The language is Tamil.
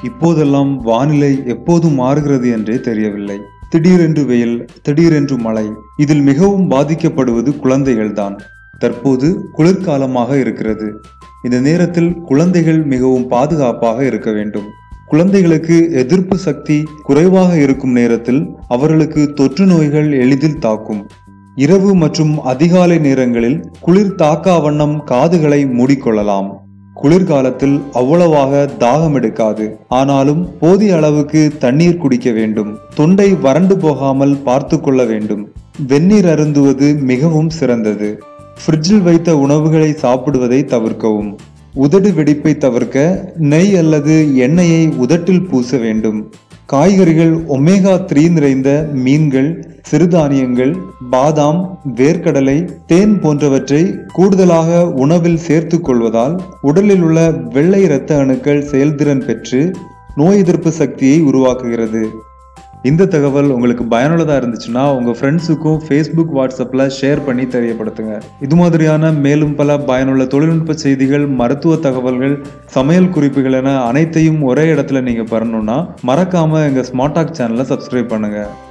இப்போதெல்லாம் வானிலை எப்போது மாறுகிறது என்றே தெரியவில்லை. திடீரென்று வெயில், திடீரென்று மழை. இதில் மிகவும் பாதிக்கப்படுவது குழந்தைகள்தான். தற்போது குளிர்காலமாக இருக்கிறது. இந்த நேரத்தில் குழந்தைகள் மிகவும் பாதுகாப்பாக இருக்க வேண்டும். குழந்தைகளுக்கு எதிர்ப்பு சக்தி குறைவாக இருக்கும் நேரத்தில் அவர்களுக்கு தொற்று நோய்கள் எளிதில் தாக்கும். இரவு மற்றும் அதிகாலை நேரங்களில் குளிர் தாக்கா வண்ணம் காதுகளை மூடிக்கொள்ளலாம். குளிர்காலத்தில் அவ்வளவாக தாகம் எடுக்காது. ஆனாலும் போதிய அளவுக்கு தண்ணீர் குடிக்க வேண்டும். தொண்டை வறண்டு போகாமல் பார்த்து கொள்ள வேண்டும். வெந்நீர் அருந்துவது மிகவும் சிறந்தது. ஃப்ரிட்ஜில் வைத்த உணவுகளை சாப்பிடுவதை தவிர்க்கவும். உதடு வெடிப்பை தவிர்க்க நெய் அல்லது எண்ணெயை உதட்டில் பூச வேண்டும். காய்கறிகள் ஒமேகா 3 நிறைந்த மீன்கள், சிறுதானியங்கள், பாதாம், வேர்க்கடலை, தேன் போன்றவற்றை கூடுதலாக உணவில் சேர்த்து கொள்வதால் உடலில் உள்ள வெள்ளை இரத்த அணுக்கள் செயல்திறன் பெற்று நோய் எதிர்ப்பு சக்தியை உருவாக்குகிறது. இந்த தகவல் உங்களுக்கு பயனுள்ளதா இருந்துச்சுன்னா உங்க ஃப்ரெண்ட்ஸுக்கும் ஃபேஸ்புக், வாட்ஸ்அப்ல ஷேர் பண்ணி தெரியப்படுத்துங்க. இது மாதிரியான மேலும் பல பயனுள்ள தொழில்நுட்ப செய்திகள், மருத்துவ தகவல்கள், சமையல் குறிப்புகள் என அனைத்தையும் ஒரே இடத்துல நீங்க பெறணும்னா மறக்காம எங்க ஸ்மார்ட் டாக் சேனலை சப்ஸ்கிரைப் பண்ணுங்க.